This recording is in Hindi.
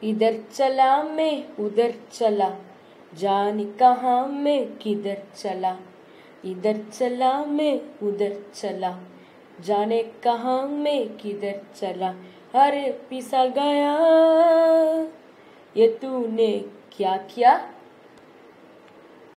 इधर चला मैं उधर चला, जाने कहाँ मैं किधर चला। इधर चला मैं उधर चला, जाने कहाँ मैं किधर चला। अरे पिसा गया ये तूने क्या किया।